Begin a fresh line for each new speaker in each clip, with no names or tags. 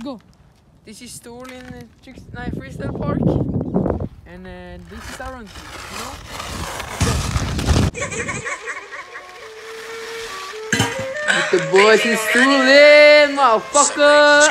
go.
This is Storlien freestylepark, and this is our run. You know? With the boys in Storlien, motherfucker.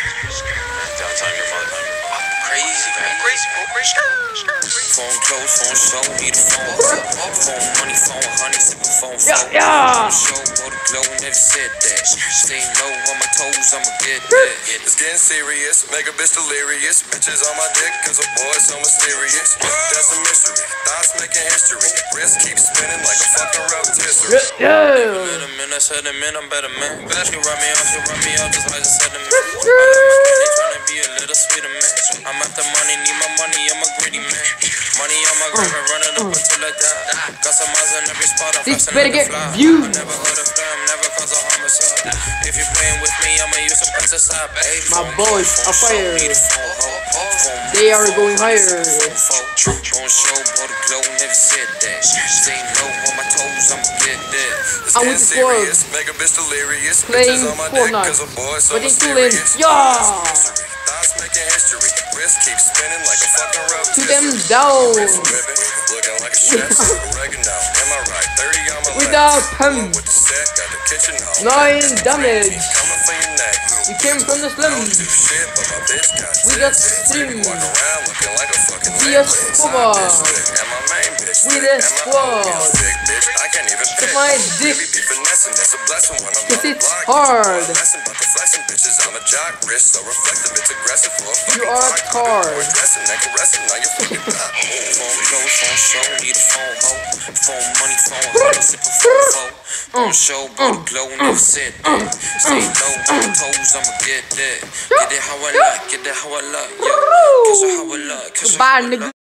Crazy, man. Crazy, bro. Phone close, phone show, need a phone. Phone money, phone honey, sipping phone.
Yeah.
Show, go to glow, never said that. Staying low on my toes, I'ma get that.
It's getting serious, make a bitch delirious. Bitches on my dick, cause a boy so mysterious. That's a mystery, thoughts making history. Wrist keeps spinning like a fucking rotisserie.
Yeah.
Let him in, I said him in, I'm better man. She run me off, just like I said him in. I let my candy tryna be a little sweeter man. I'm after money, need my money, I'm a greedy man. Money on my grip and running up until I die. Got some eyes in every spot, I'm
This
flexing
better
like a
get
fly.
views.
I never heard of them, never cause a homicide. If you're playing with me, I'ma use some pesticide, babe.
My boys are fire.
Need a phone,
They are going higher.
Phone show, bought a glow, never said that. Staying low on my toes, I'ma get that.
It's
I'm
getting
with the squad.
serious, make a bitch delirious.
Playing
Bitches on my dick,
Fortnite.
cause a boy so
But in Storlien,
mysterious.
yeah.
Thoughts making history. Wrist keeps spinning like a fucking
To
rotisserie.
them down.
Whipping, looking like a chef. Oregano, am I right? 30 on my
Without
left.
him.
With the set, got the kitchen all
9 damage.
coming for your neck.
We came from the
Don't
slums.
do shit, but my bitch got
We got stream.
walk around looking like a fucking
We are
lit.
squad.
And my main bitch
We
thick,
the
and my
squad.
OB's big bitch. I can't even pick.
my dick.
Baby be finessing, it's a blessing when I'm
Cause
on the
it's
block.
hard.
Lesson about the flexing bitches on the jock wrist, so reflective, it's aggressive for a fucking
You are
cock.
hard.
Boy dressing and caressing, now you're fucking top.
Phone close, phone show, need a phone hoe. Phone money, phone honey, sipping phone. Phone show, bought a glow, never said that. Stay low on my toes, I'ma get that. Get it how I like, get it how I like, yeah. Catch it how I like, catch it
Goodbye,
how I
nigga.
like.